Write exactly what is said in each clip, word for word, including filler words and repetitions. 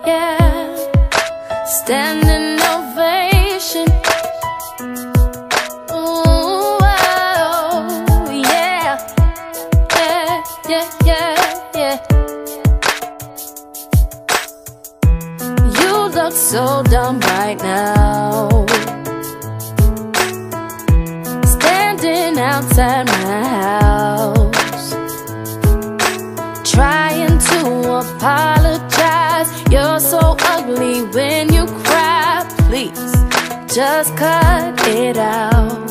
yeah. Standing ovation. Ooh, oh, yeah. Yeah, yeah, yeah, yeah. You look so dumb right now, standing outside my house, trying to apologize. You're so ugly when you cry. Please, just cut it out.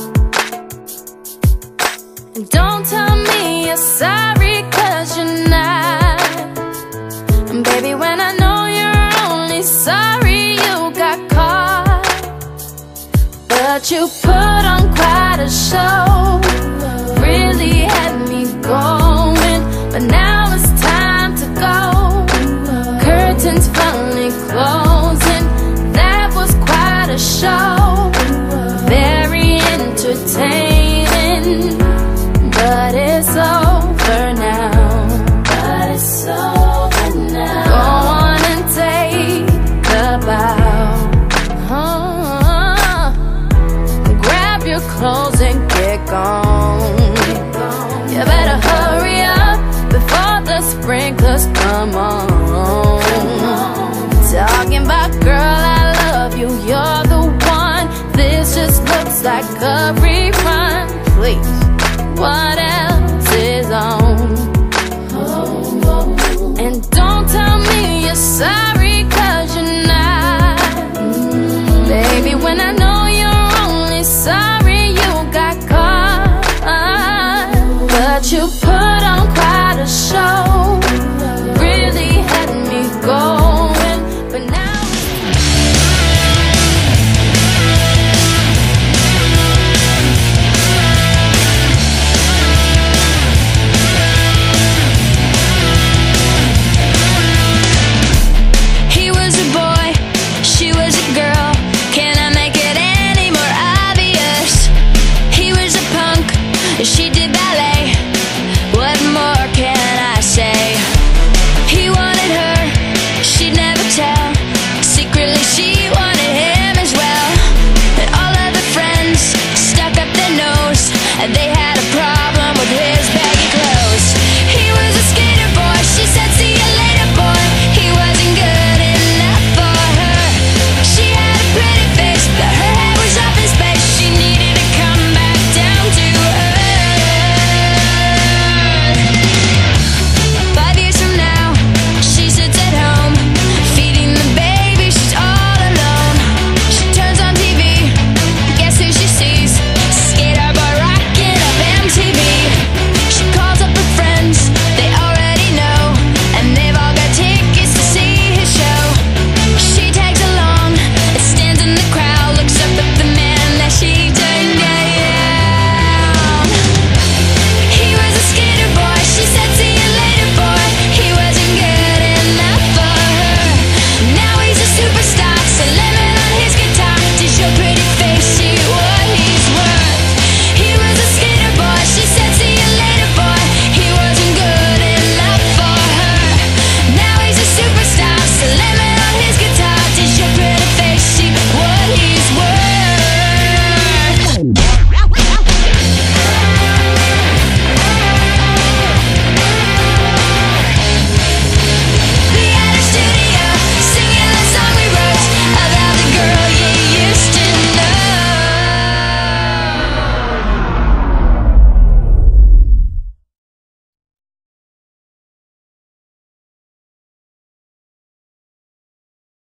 And don't tell me you're sorry, cause you're not. And baby, when I know you're only sorry you got caught, but you put on quite a show, really had me going. But now it's time to go, curtains finally closing. That was quite a show, very entertaining, but it's over now. But it's over now. Go on and take a bow. Oh, grab your clothes and get gone. You better hurry up before the sprinklers come on. Talking about, girl, I love you, you're the one. This just looks like a rerun. Please,